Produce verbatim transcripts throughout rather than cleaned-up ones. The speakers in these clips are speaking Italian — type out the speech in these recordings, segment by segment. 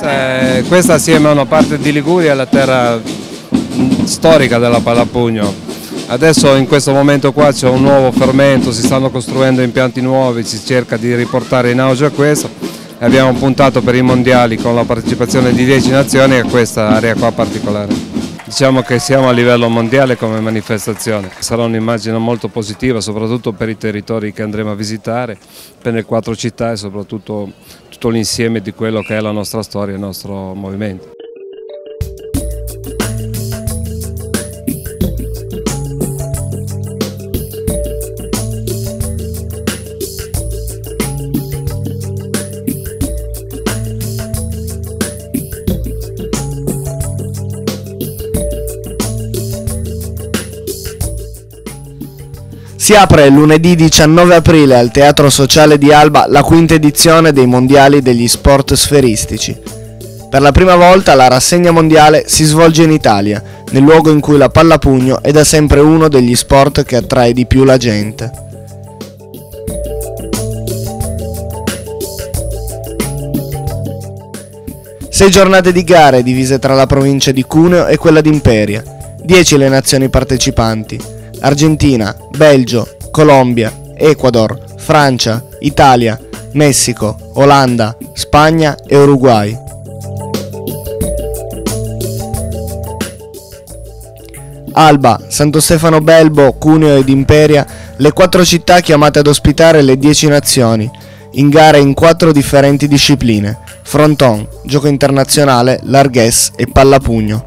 Questa, è, questa assieme a una parte di Liguria è la terra storica della Pallapugno. Adesso in questo momento qua c'è un nuovo fermento, si stanno costruendo impianti nuovi, si cerca di riportare in auge a questo e abbiamo puntato per i mondiali con la partecipazione di dieci nazioni a questa area qua particolare. Diciamo che siamo a livello mondiale come manifestazione, sarà un'immagine molto positiva soprattutto per i territori che andremo a visitare, per le quattro città e soprattutto tutto l'insieme di quello che è la nostra storia e il nostro movimento. Si apre lunedì diciannove aprile al Teatro Sociale di Alba la quinta edizione dei Mondiali degli Sport Sferistici. Per la prima volta la rassegna mondiale si svolge in Italia, nel luogo in cui la pallapugno è da sempre uno degli sport che attrae di più la gente. Sei giornate di gare divise tra la provincia di Cuneo e quella di Imperia, dieci le nazioni partecipanti. Argentina, Belgio, Colombia, Ecuador, Francia, Italia, Messico, Olanda, Spagna e Uruguay. Alba, Santo Stefano Belbo, Cuneo ed Imperia, le quattro città chiamate ad ospitare le dieci nazioni, in gare in quattro differenti discipline: fronton, gioco internazionale, larghesse e pallapugno.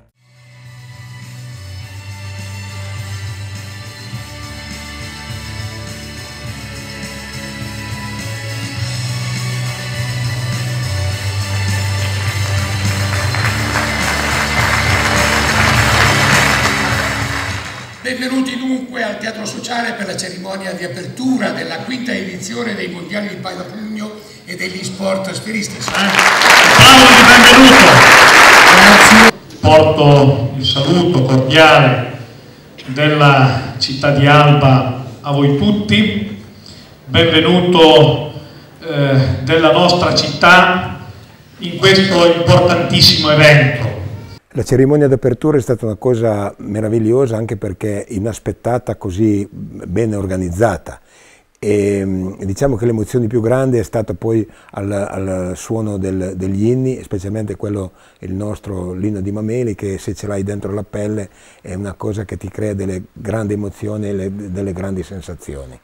Benvenuti dunque al Teatro Sociale per la cerimonia di apertura della quinta edizione dei Mondiali di Pallapugno e degli sport sferistici. Paolo di benvenuto. Grazie. Porto il saluto cordiale della città di Alba a voi tutti. Benvenuto eh, della nostra città in questo importantissimo evento. La cerimonia d'apertura è stata una cosa meravigliosa anche perché inaspettata, così bene organizzata, e diciamo che l'emozione più grande è stata poi al, al suono del, degli inni, specialmente quello, il nostro l'inno di Mameli, che se ce l'hai dentro la pelle è una cosa che ti crea delle grandi emozioni e le, delle grandi sensazioni.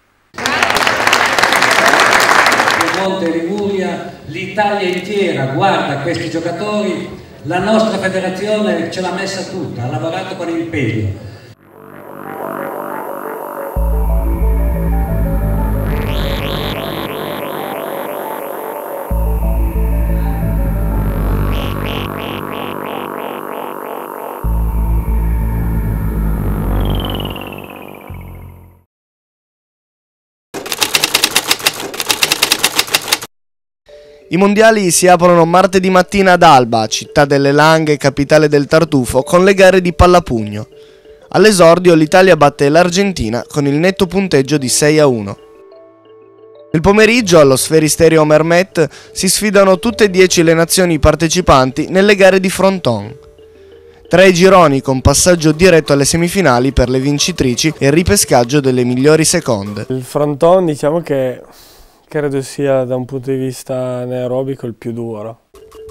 Monte Liguria, l'Italia intera guarda questi giocatori. La nostra federazione ce l'ha messa tutta, ha lavorato con impegno. I mondiali si aprono martedì mattina ad Alba, città delle Langhe, capitale del tartufo, con le gare di pallapugno. All'esordio l'Italia batte l'Argentina con il netto punteggio di sei a uno. Nel pomeriggio allo Sferisterio Mermet si sfidano tutte e dieci le nazioni partecipanti nelle gare di fronton. Tre gironi con passaggio diretto alle semifinali per le vincitrici e il ripescaggio delle migliori seconde. Il fronton diciamo che credo sia da un punto di vista anaerobico il più duro.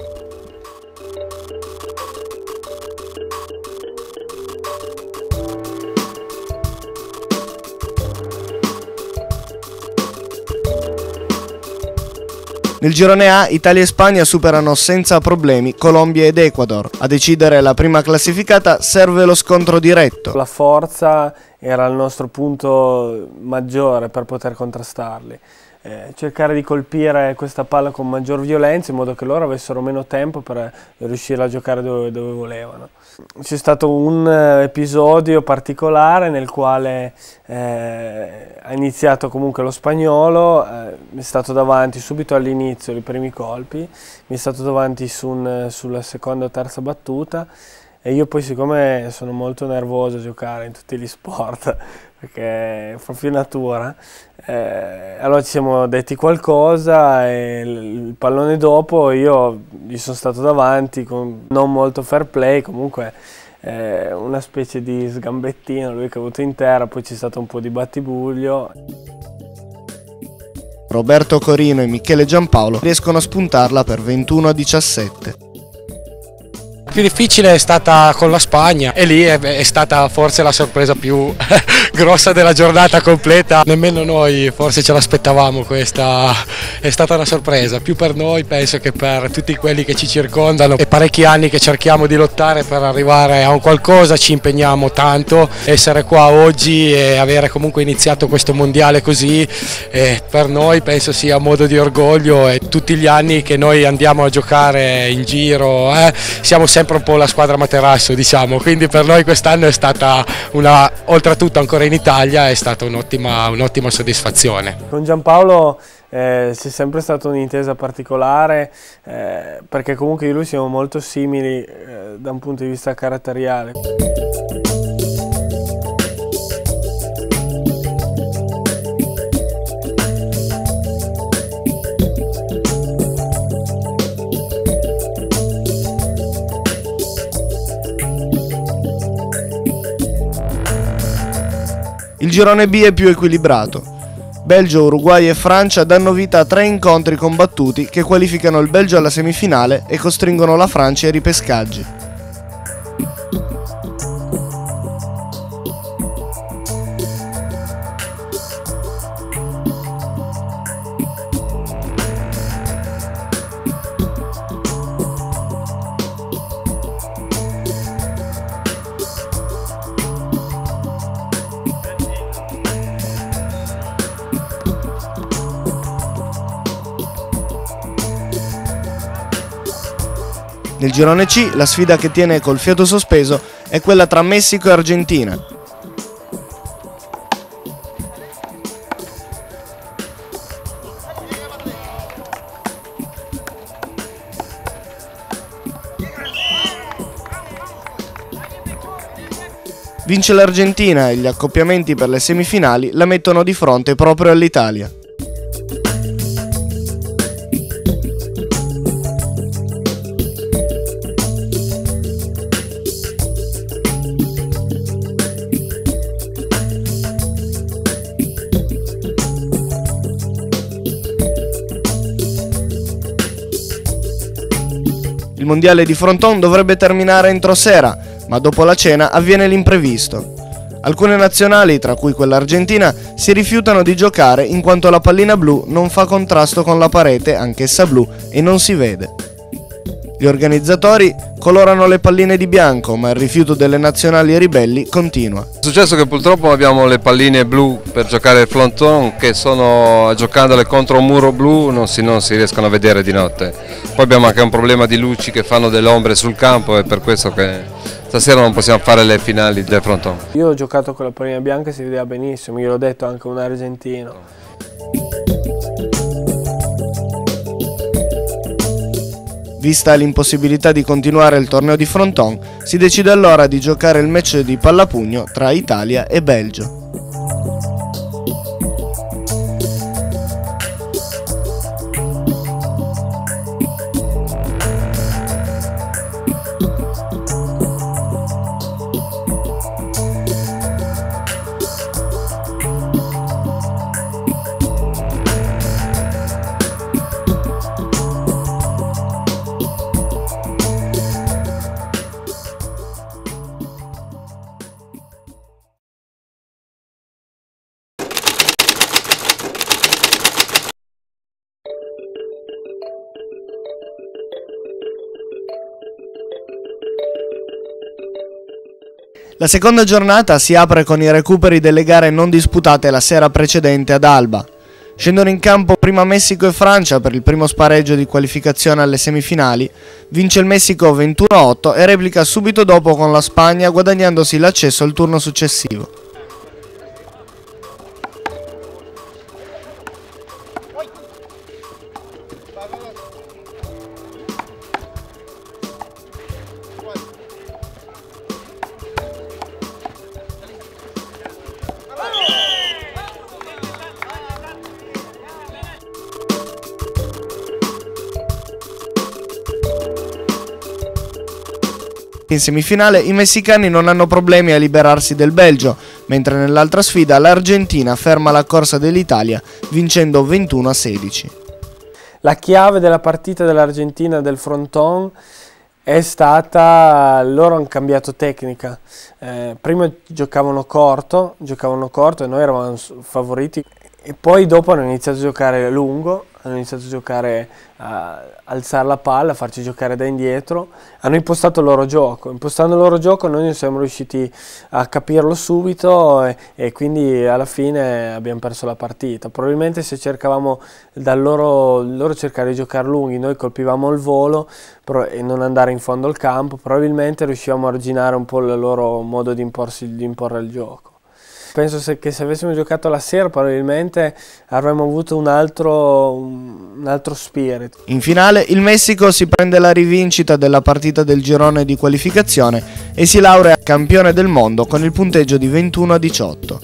Nel girone A Italia e Spagna superano senza problemi Colombia ed Ecuador. A decidere la prima classificata serve lo scontro diretto. La forza era il nostro punto maggiore per poter contrastarli. Eh, cercare di colpire questa palla con maggior violenza in modo che loro avessero meno tempo per riuscire a giocare dove, dove volevano. C'è stato un episodio particolare nel quale eh, ha iniziato comunque lo spagnolo, eh, mi è stato davanti subito all'inizio, i primi colpi, mi è stato davanti su un, sulla seconda o terza battuta. E io poi, siccome sono molto nervoso a giocare in tutti gli sport, perché è proprio natura. Eh, allora ci siamo detti qualcosa e il pallone dopo io gli sono stato davanti con non molto fair play, comunque eh, una specie di sgambettino, lui è caduto in terra, poi c'è stato un po' di battibuglio. Roberto Corino e Michele Giampaolo riescono a spuntarla per ventuno a diciassette. Più difficile è stata con la Spagna e lì è, è stata forse la sorpresa più grossa della giornata completa. Nemmeno noi forse ce l'aspettavamo questa, è stata una sorpresa, più per noi penso che per tutti quelli che ci circondano. È parecchi anni che cerchiamo di lottare per arrivare a un qualcosa, ci impegniamo tanto, essere qua oggi e avere comunque iniziato questo mondiale così eh, per noi penso sia modo di orgoglio e tutti gli anni che noi andiamo a giocare in giro eh, siamo sempre un po' la squadra materasso, diciamo, quindi per noi quest'anno è stata una, oltretutto ancora in Italia, è stata un'ottima un'ottima soddisfazione. Con Giampaolo eh, c'è sempre stata un'intesa particolare eh, perché comunque io e lui siamo molto simili eh, da un punto di vista caratteriale. Il girone B è più equilibrato. Belgio, Uruguay e Francia danno vita a tre incontri combattuti che qualificano il Belgio alla semifinale e costringono la Francia ai ripescaggi. Nel girone C, la sfida che tiene col fiato sospeso è quella tra Messico e Argentina. Vince l'Argentina e gli accoppiamenti per le semifinali la mettono di fronte proprio all'Italia. Il mondiale di fronton dovrebbe terminare entro sera, ma dopo la cena avviene l'imprevisto. Alcune nazionali, tra cui quella argentina, si rifiutano di giocare in quanto la pallina blu non fa contrasto con la parete, anch'essa blu, e non si vede. Gli organizzatori colorano le palline di bianco, ma il rifiuto delle nazionali ribelli continua. È successo che purtroppo abbiamo le palline blu per giocare il fronton che sono, giocandole contro un muro blu, non si, non si riescono a vedere di notte. Poi abbiamo anche un problema di luci che fanno delle ombre sul campo e per questo che stasera non possiamo fare le finali del fronton. Io ho giocato con la pallina bianca e si vedeva benissimo, gliel'ho detto anche un argentino. Vista l'impossibilità di continuare il torneo di fronton, si decide allora di giocare il match di pallapugno tra Italia e Belgio. La seconda giornata si apre con i recuperi delle gare non disputate la sera precedente ad Alba. Scendono in campo prima Messico e Francia per il primo spareggio di qualificazione alle semifinali, vince il Messico ventuno a otto e replica subito dopo con la Spagna guadagnandosi l'accesso al turno successivo. In semifinale i messicani non hanno problemi a liberarsi del Belgio, mentre nell'altra sfida l'Argentina ferma la corsa dell'Italia vincendo ventuno a sedici. La chiave della partita dell'Argentina del fronton è stata, loro hanno cambiato tecnica, eh, prima giocavano corto, giocavano corto e noi eravamo favoriti e poi dopo hanno iniziato a giocare lungo, hanno iniziato a giocare, a alzare la palla, a farci giocare da indietro, hanno impostato il loro gioco, impostando il loro gioco noi non siamo riusciti a capirlo subito e, e quindi alla fine abbiamo perso la partita. Probabilmente se cercavamo dal loro, loro cercare di giocare lunghi, noi colpivamo il volo e non andare in fondo al campo, probabilmente riuscivamo a arginare un po' il loro modo di, imporsi, di imporre il gioco. Penso se, che se avessimo giocato la sera probabilmente avremmo avuto un altro, un altro spirit. In finale il Messico si prende la rivincita della partita del girone di qualificazione e si laurea campione del mondo con il punteggio di ventuno a diciotto.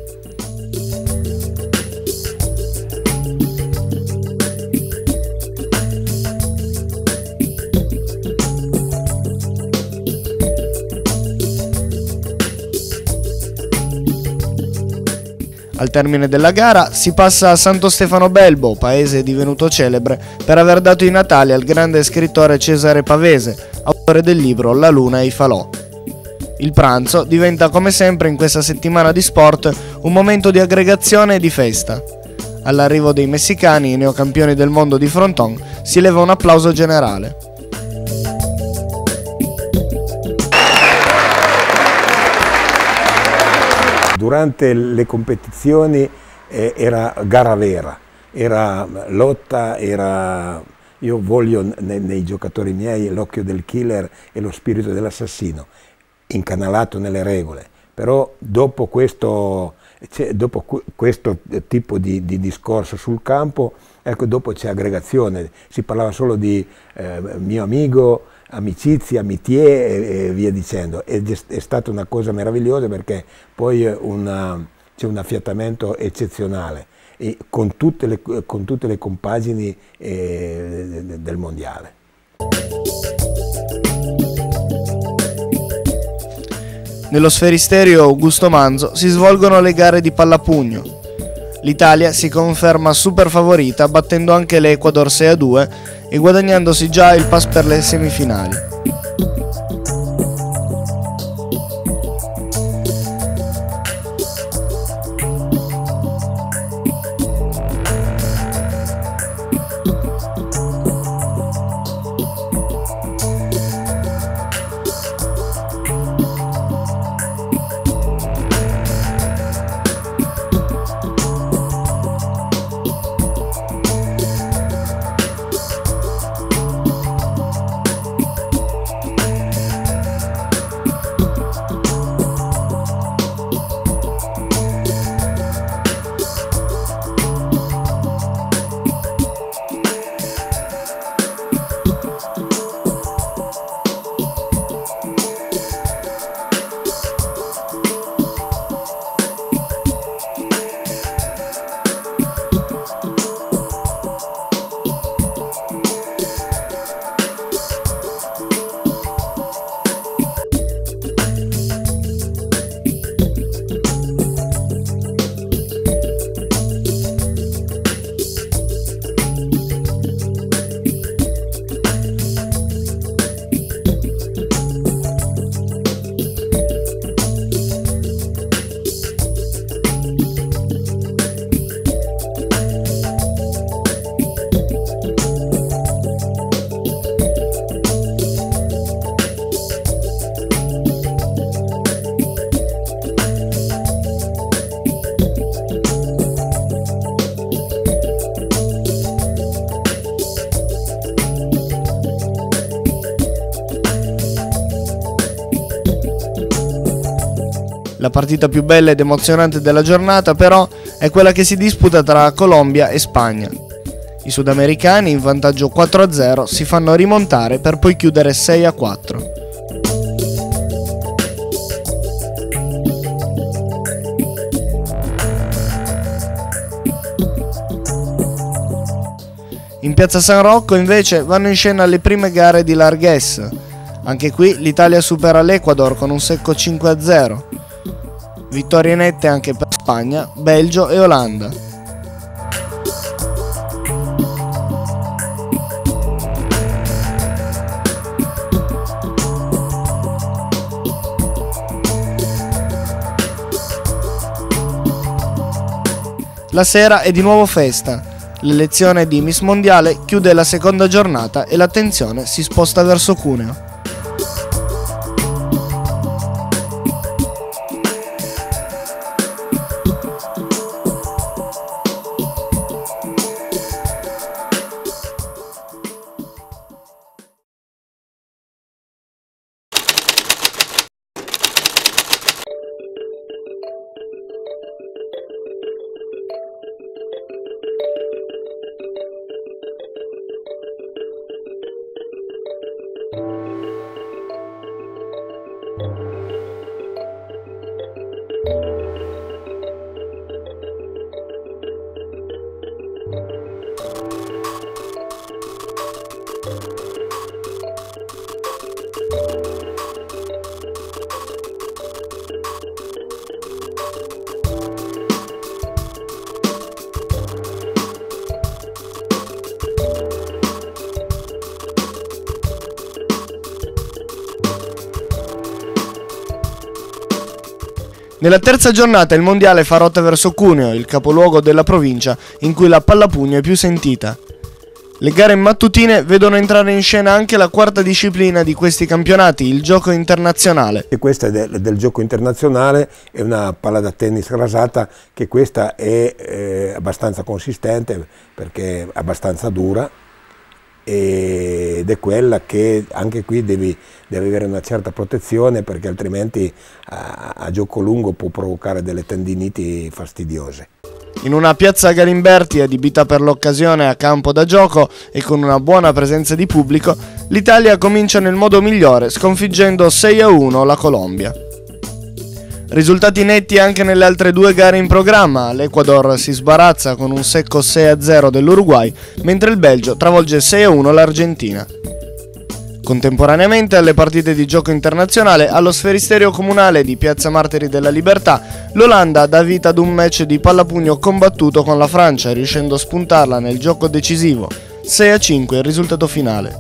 Al termine della gara si passa a Santo Stefano Belbo, paese divenuto celebre per aver dato i natali al grande scrittore Cesare Pavese, autore del libro La Luna e i falò. Il pranzo diventa come sempre in questa settimana di sport un momento di aggregazione e di festa. All'arrivo dei messicani, i neocampioni del mondo di fronton, si leva un applauso generale. Durante le competizioni eh, era gara vera, era lotta, era... io voglio nei, nei giocatori miei l'occhio del killer e lo spirito dell'assassino, incanalato nelle regole, però dopo questo, dopo questo tipo di, di discorso sul campo, ecco, dopo c'è aggregazione, si parlava solo di eh, mio amico, amicizia, amitié e, e via dicendo. Ed è, è stata una cosa meravigliosa perché poi c'è un affiatamento eccezionale e con, tutte le, con tutte le compagini eh, del mondiale. Nello sferisterio Augusto Manzo si svolgono le gare di pallapugno. L'Italia si conferma super favorita battendo anche l'Ecuador sei a due e guadagnandosi già il pass per le semifinali. La partita più bella ed emozionante della giornata però è quella che si disputa tra Colombia e Spagna. I sudamericani in vantaggio quattro a zero si fanno rimontare per poi chiudere sei a quattro. In piazza San Rocco invece vanno in scena le prime gare di Largues. Anche qui l'Italia supera l'Ecuador con un secco cinque a zero. Vittorie nette anche per Spagna, Belgio e Olanda. La sera è di nuovo festa. L'elezione di Miss Mondiale chiude la seconda giornata e l'attenzione si sposta verso Cuneo. Nella terza giornata il mondiale fa rotta verso Cuneo, il capoluogo della provincia in cui la pallapugno è più sentita. Le gare mattutine vedono entrare in scena anche la quarta disciplina di questi campionati, il gioco internazionale. E questa è del, del gioco internazionale, è una palla da tennis rasata, che questa è eh, abbastanza consistente perché è abbastanza dura, ed è quella che anche qui devi, devi avere una certa protezione, perché altrimenti a, a gioco lungo può provocare delle tendiniti fastidiose. In una piazza Galimberti adibita per l'occasione a campo da gioco e con una buona presenza di pubblico, l'Italia comincia nel modo migliore, sconfiggendo sei a uno la Colombia. Risultati netti anche nelle altre due gare in programma. L'Ecuador si sbarazza con un secco sei a zero dell'Uruguay, mentre il Belgio travolge sei a uno l'Argentina. Contemporaneamente alle partite di gioco internazionale, allo sferisterio comunale di Piazza Martiri della Libertà, l'Olanda dà vita ad un match di pallapugno combattuto con la Francia, riuscendo a spuntarla nel gioco decisivo. sei a cinque il risultato finale.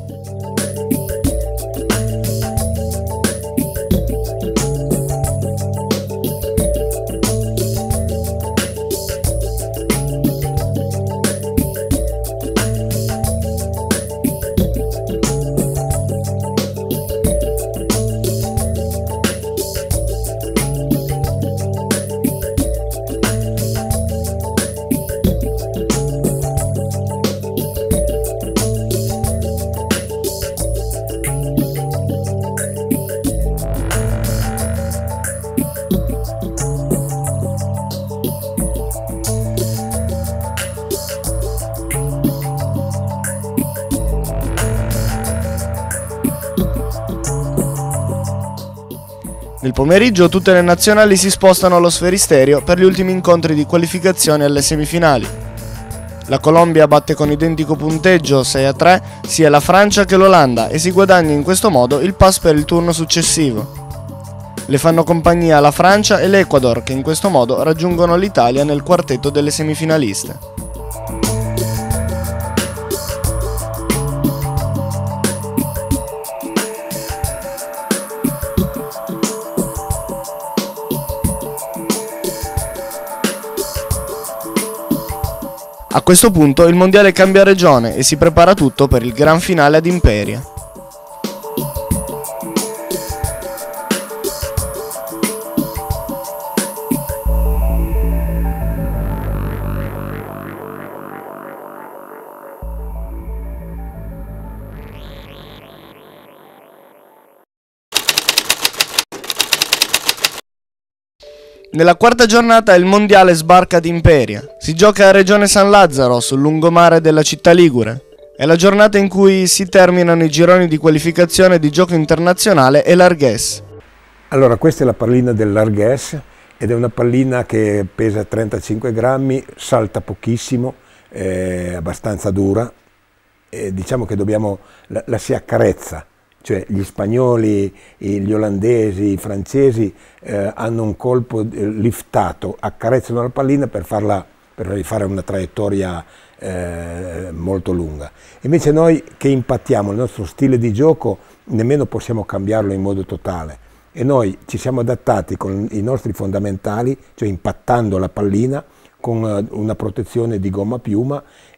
Nel pomeriggio tutte le nazionali si spostano allo sferisterio per gli ultimi incontri di qualificazione alle semifinali. La Colombia batte con identico punteggio sei a tre sia la Francia che l'Olanda e si guadagna in questo modo il pass per il turno successivo. Le fanno compagnia la Francia e l'Ecuador, che in questo modo raggiungono l'Italia nel quartetto delle semifinaliste. A questo punto il mondiale cambia regione e si prepara tutto per il gran finale ad Imperia. Nella quarta giornata il mondiale sbarca ad Imperia. Si gioca a Regione San Lazzaro, sul lungomare della città ligure. È la giornata in cui si terminano i gironi di qualificazione di gioco internazionale e Larghès. Allora, questa è la pallina del Larghès ed è una pallina che pesa trentacinque grammi, salta pochissimo, è abbastanza dura e diciamo che dobbiamo, la, la si accarezza cioè gli spagnoli, gli olandesi, i francesi eh, hanno un colpo liftato, accarezzano la pallina per farla, per rifare una traiettoria eh, molto lunga. Invece noi che impattiamo il nostro stile di gioco nemmeno possiamo cambiarlo in modo totale e noi ci siamo adattati con i nostri fondamentali, cioè impattando la pallina con una protezione di gomma piuma.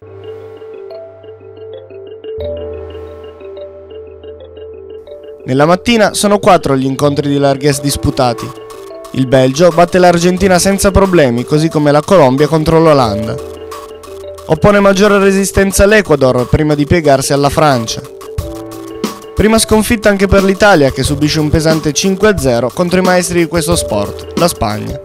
Nella mattina sono quattro gli incontri di larghezza disputati. Il Belgio batte l'Argentina senza problemi, così come la Colombia contro l'Olanda. Oppone maggiore resistenza l'Ecuador prima di piegarsi alla Francia. Prima sconfitta anche per l'Italia, che subisce un pesante cinque a zero contro i maestri di questo sport, la Spagna.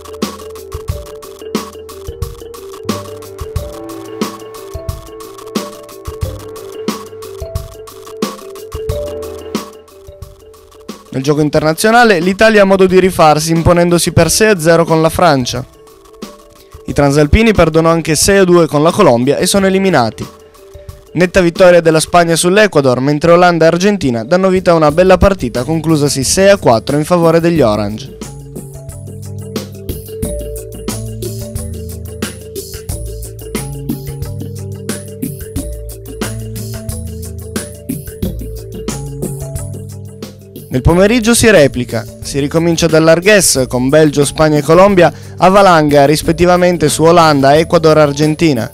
Nel gioco internazionale l'Italia ha modo di rifarsi imponendosi per sei a zero con la Francia. I transalpini perdono anche sei a due con la Colombia e sono eliminati. Netta vittoria della Spagna sull'Ecuador, mentre Olanda e Argentina danno vita a una bella partita conclusasi sei a quattro in favore degli Orange. Nel pomeriggio si replica, si ricomincia dal larghezza con Belgio, Spagna e Colombia a valanga rispettivamente su Olanda, Ecuador e Argentina.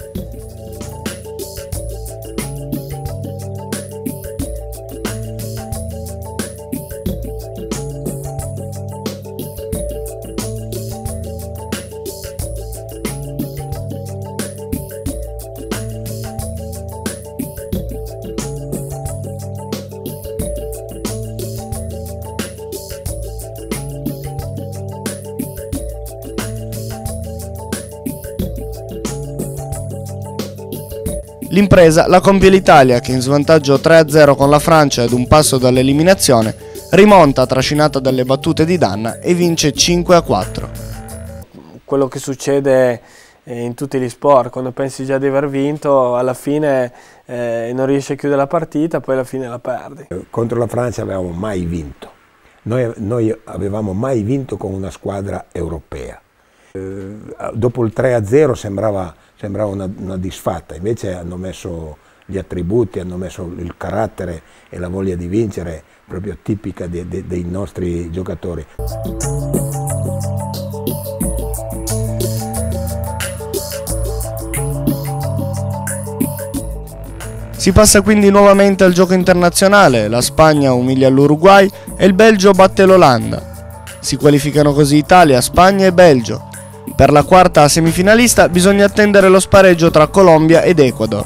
L'impresa la compie l'Italia, che in svantaggio tre a zero con la Francia ed un passo dall'eliminazione rimonta trascinata dalle battute di Danna e vince cinque a quattro. Quello che succede in tutti gli sport, quando pensi già di aver vinto, alla fine eh, non riesci a chiudere la partita, poi alla fine la perdi. Contro la Francia avevamo mai vinto, noi, noi avevamo mai vinto con una squadra europea. Eh, dopo il tre a zero sembrava sembrava una, una disfatta, invece hanno messo gli attributi, hanno messo il carattere e la voglia di vincere proprio tipica de, de, dei nostri giocatori. Si passa quindi nuovamente al gioco internazionale, la Spagna umilia l'Uruguay e il Belgio batte l'Olanda. Si qualificano così Italia, Spagna e Belgio. Per la quarta semifinalista bisogna attendere lo spareggio tra Colombia ed Ecuador.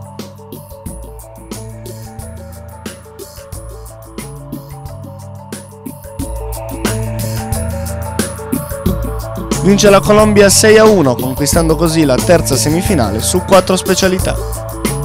Vince la Colombia sei a uno, conquistando così la terza semifinale su quattro specialità.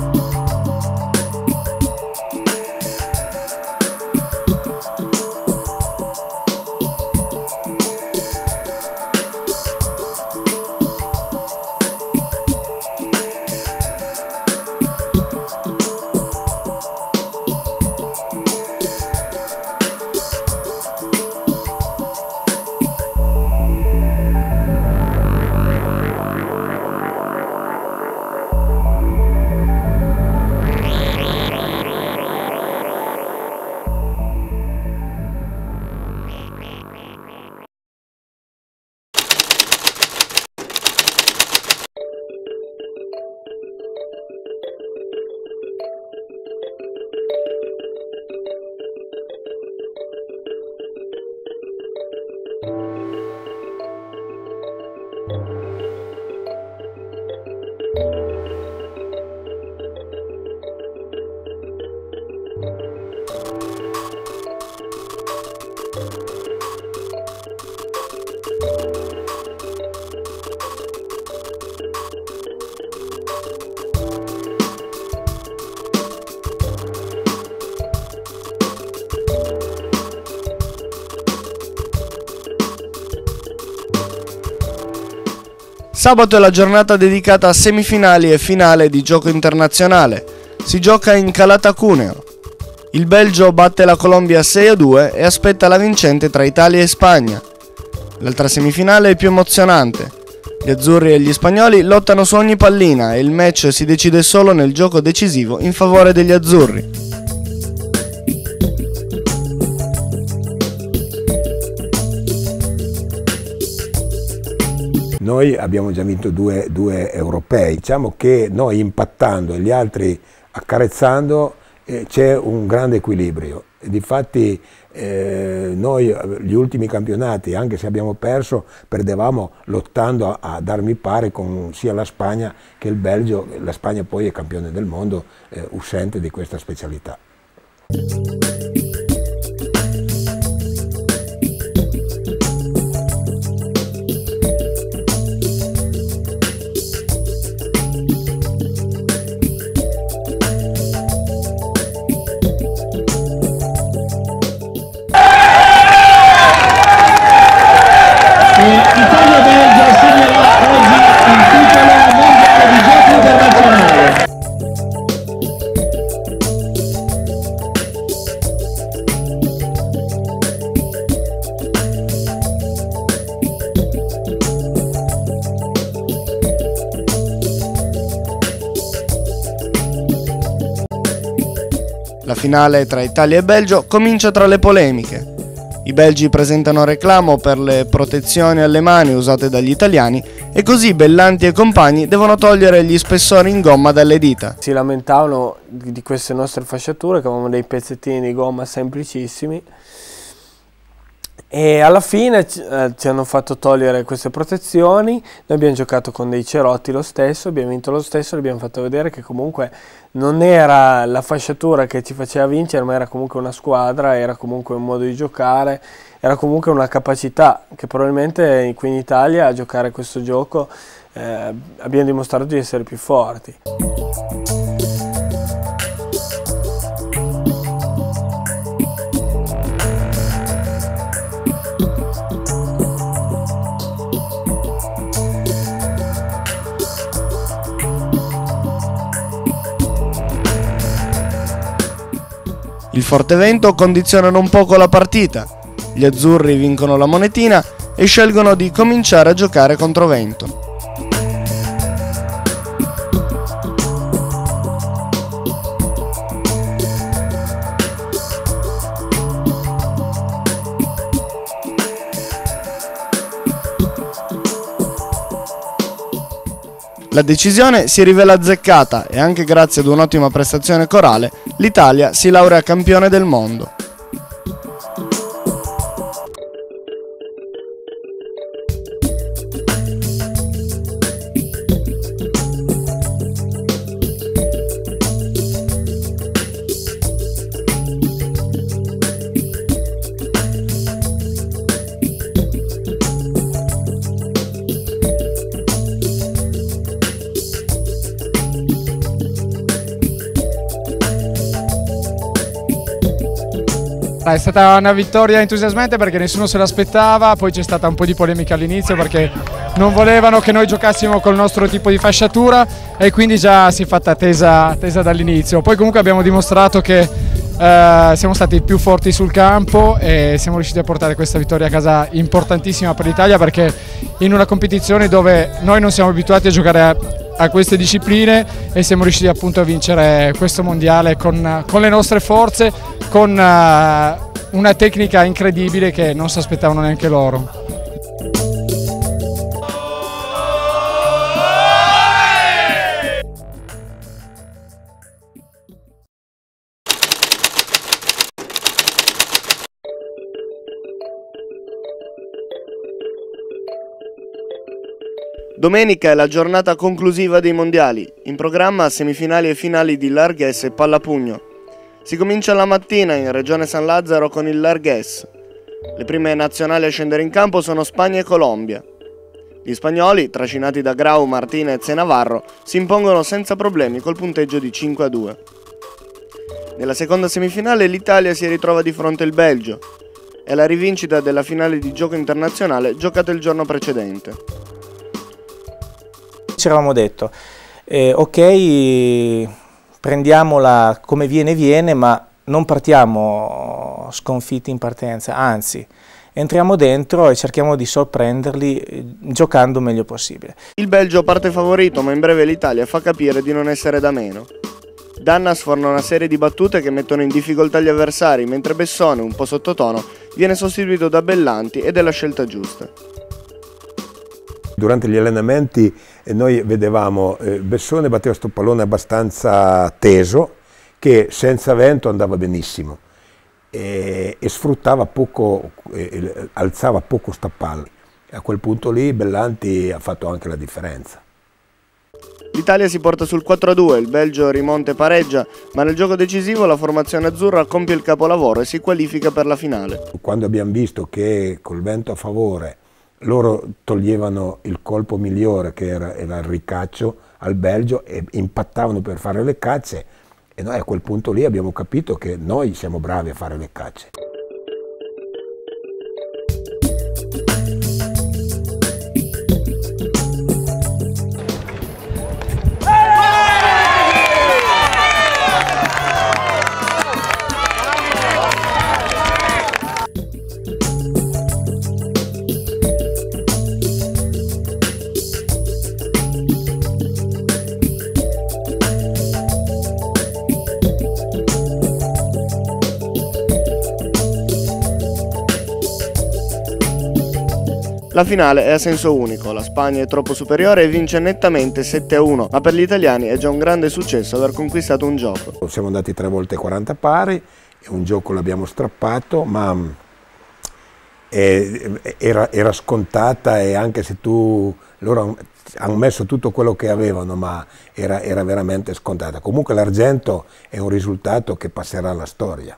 Sabato è la giornata dedicata a semifinali e finale di gioco internazionale. Si gioca in Calata Cuneo. Il Belgio batte la Colombia sei a due e aspetta la vincente tra Italia e Spagna. L'altra semifinale è più emozionante. Gli azzurri e gli spagnoli lottano su ogni pallina e il match si decide solo nel gioco decisivo in favore degli azzurri. Noi abbiamo già vinto due, due europei, diciamo che noi impattando e gli altri accarezzando eh, c'è un grande equilibrio. E difatti eh, noi gli ultimi campionati, anche se abbiamo perso, perdevamo lottando a, a darmi pari con sia la Spagna che il Belgio. La Spagna poi è campione del mondo, eh, uscente di questa specialità. Italia-Belgio segnerà oggi il titolo mondiale di giochi internazionali. La finale tra Italia e Belgio comincia tra le polemiche. I belgi presentano reclamo per le protezioni alle mani usate dagli italiani e così Bellanti e compagni devono togliere gli spessori in gomma dalle dita. Si lamentavano di queste nostre fasciature, che avevamo dei pezzettini di gomma semplicissimi, e alla fine eh, ci hanno fatto togliere queste protezioni. Noi abbiamo giocato con dei cerotti lo stesso, abbiamo vinto lo stesso, e abbiamo fatto vedere che comunque non era la fasciatura che ci faceva vincere, ma era comunque una squadra, era comunque un modo di giocare, era comunque una capacità che probabilmente qui in Italia a giocare questo gioco eh, abbiamo dimostrato di essere più forti. Il forte vento condiziona un poco la partita. Gli azzurri vincono la monetina e scelgono di cominciare a giocare contro vento. La decisione si rivela azzeccata e anche grazie ad un'ottima prestazione corale l'Italia si laurea campione del mondo. È stata una vittoria entusiasmante perché nessuno se l'aspettava, poi c'è stata un po' di polemica all'inizio perché non volevano che noi giocassimo col nostro tipo di fasciatura e quindi già si è fatta tesa, tesa dall'inizio. Poi comunque abbiamo dimostrato che eh, siamo stati più forti sul campo e siamo riusciti a portare questa vittoria a casa importantissima per l'Italia, perché in una competizione dove noi non siamo abituati a giocare a, a queste discipline e siamo riusciti appunto a vincere questo mondiale con, con le nostre forze, con uh, una tecnica incredibile che non si aspettavano neanche loro. Domenica è la giornata conclusiva dei mondiali, in programma semifinali e finali di Larghesse e Pallapugno. Si comincia la mattina in Regione San Lazzaro con il Larghesse. Le prime nazionali a scendere in campo sono Spagna e Colombia. Gli spagnoli, trascinati da Grau, Martinez e Navarro, si impongono senza problemi col punteggio di cinque a due. Nella seconda semifinale l'Italia si ritrova di fronte al Belgio. È la rivincita della finale di gioco internazionale giocata il giorno precedente. Ci eravamo detto, eh, ok, prendiamola come viene viene, ma non partiamo sconfitti in partenza, anzi entriamo dentro e cerchiamo di sorprenderli giocando il meglio possibile. Il Belgio parte favorito, ma in breve l'Italia fa capire di non essere da meno. Danna sforna una serie di battute che mettono in difficoltà gli avversari, mentre Bessone, un po' sottotono, viene sostituito da Bellanti ed è la scelta giusta. Durante gli allenamenti noi vedevamo eh, Bessone batteva sto pallone abbastanza teso, che senza vento andava benissimo e, e sfruttava poco, eh, alzava poco sta palla. E a quel punto lì Bellanti ha fatto anche la differenza. L'Italia si porta sul quattro a due, il Belgio rimonta e pareggia, ma nel gioco decisivo la formazione azzurra compie il capolavoro e si qualifica per la finale. Quando abbiamo visto che col vento a favore loro toglievano il colpo migliore, che era, era il ricaccio al Belgio, e impattavano per fare le cacce, e noi a quel punto lì abbiamo capito che noi siamo bravi a fare le cacce. La finale è a senso unico, la Spagna è troppo superiore e vince nettamente sette a uno, ma per gli italiani è già un grande successo aver conquistato un gioco. Siamo andati tre volte quaranta pari, e un gioco l'abbiamo strappato, ma era, era scontata, e anche se tu, loro hanno messo tutto quello che avevano, ma era, era veramente scontata. Comunque l'argento è un risultato che passerà alla storia.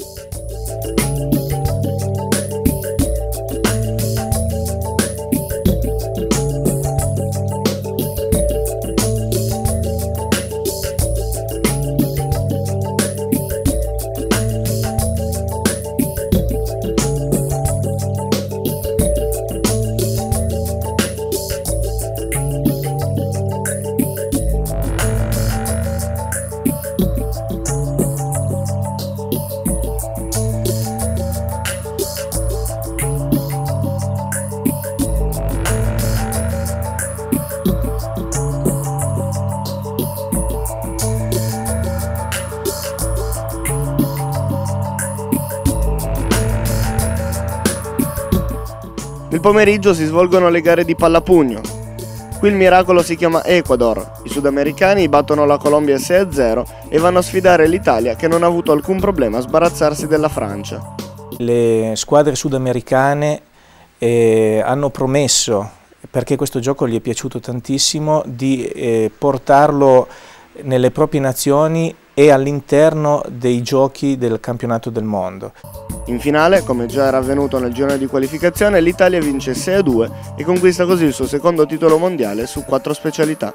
Nel pomeriggio si svolgono le gare di pallapugno. Qui il miracolo si chiama Ecuador. I sudamericani battono la Colombia sei a zero e vanno a sfidare l'Italia, che non ha avuto alcun problema a sbarazzarsi della Francia. Le squadre sudamericane eh, hanno promesso, perché questo gioco gli è piaciuto tantissimo, di eh, portarlo nelle proprie nazioni e all'interno dei giochi del campionato del mondo. In finale, come già era avvenuto nel girone di qualificazione, l'Italia vince sei a due e conquista così il suo secondo titolo mondiale su quattro specialità.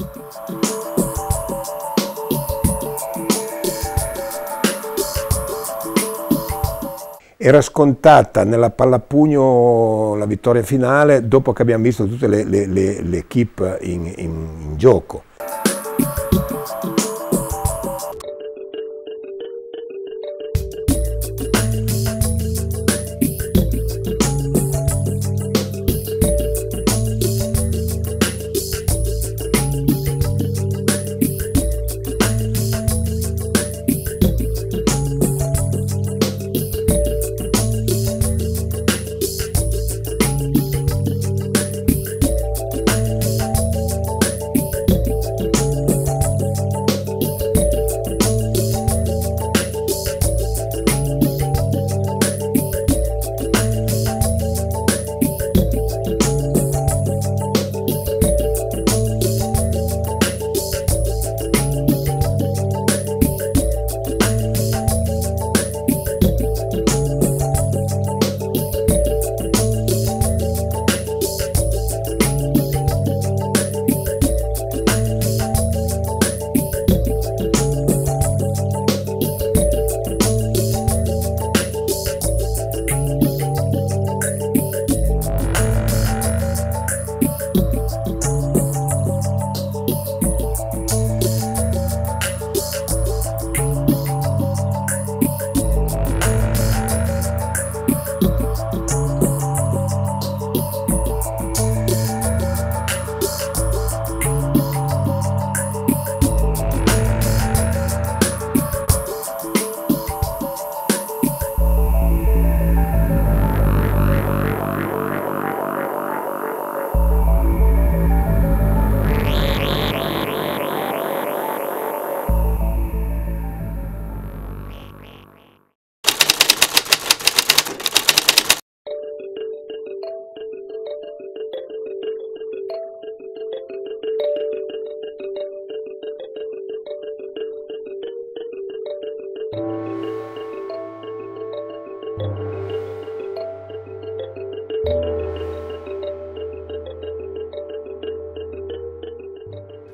Era scontata nella pallapugno la vittoria finale dopo che abbiamo visto tutte le, le, le, le equipe in, in, in gioco.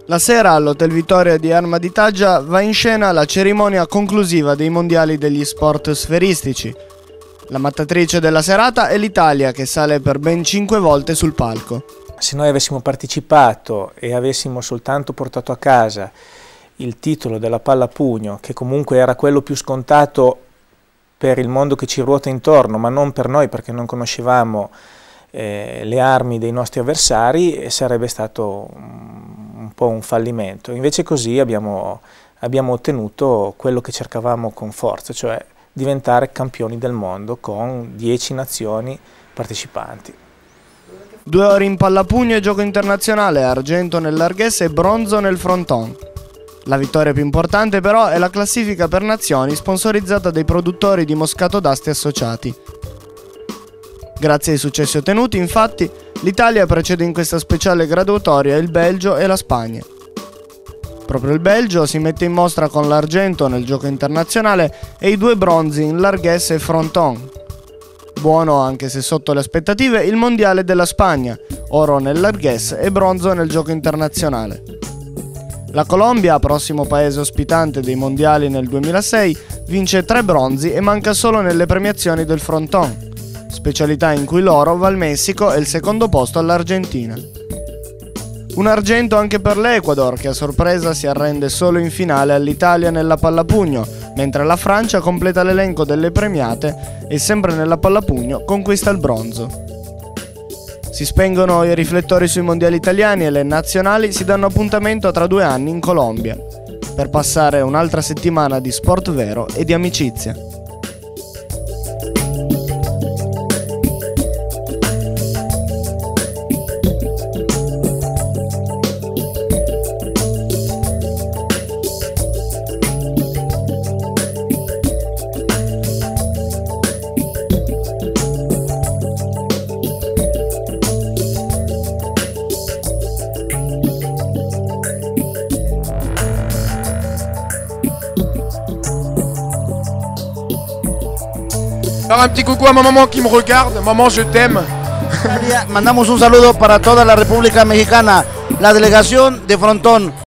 La sera all'Hotel Vittoria di Arma di Taggia va in scena la cerimonia conclusiva dei mondiali degli sport sferistici. La mattatrice della serata è l'Italia, che sale per ben cinque volte sul palco. Se noi avessimo partecipato e avessimo soltanto portato a casa il titolo della pallapugno, che comunque era quello più scontato per il mondo che ci ruota intorno, ma non per noi perché non conoscevamo eh, le armi dei nostri avversari, sarebbe stato un po' un fallimento. Invece così abbiamo, abbiamo ottenuto quello che cercavamo con forza, cioè diventare campioni del mondo con dieci nazioni partecipanti. Due ori in pallapugno e gioco internazionale, argento nel larghesse e bronzo nel fronton. La vittoria più importante però è la classifica per nazioni sponsorizzata dai produttori di Moscato d'Asti associati. Grazie ai successi ottenuti, infatti, l'Italia precede in questa speciale graduatoria il Belgio e la Spagna. Proprio il Belgio si mette in mostra con l'argento nel gioco internazionale e i due bronzi in larghesse e fronton. Buono, anche se sotto le aspettative, il mondiale della Spagna, oro nel larghesse e bronzo nel gioco internazionale. La Colombia, prossimo paese ospitante dei mondiali nel duemilasei, vince tre bronzi e manca solo nelle premiazioni del fronton, specialità in cui l'oro va al Messico e il secondo posto all'Argentina. Un argento anche per l'Ecuador, che a sorpresa si arrende solo in finale all'Italia nella pallapugno, mentre la Francia completa l'elenco delle premiate e sempre nella pallapugno conquista il bronzo. Si spengono i riflettori sui mondiali italiani e le nazionali si danno appuntamento tra due anni in Colombia, per passare un'altra settimana di sport vero e di amicizia. Alors un petit coucou à ma maman qui me regarde. Maman, je t'aime. Mandamos un saludo para toda la República Mexicana, la delegación de Frontón.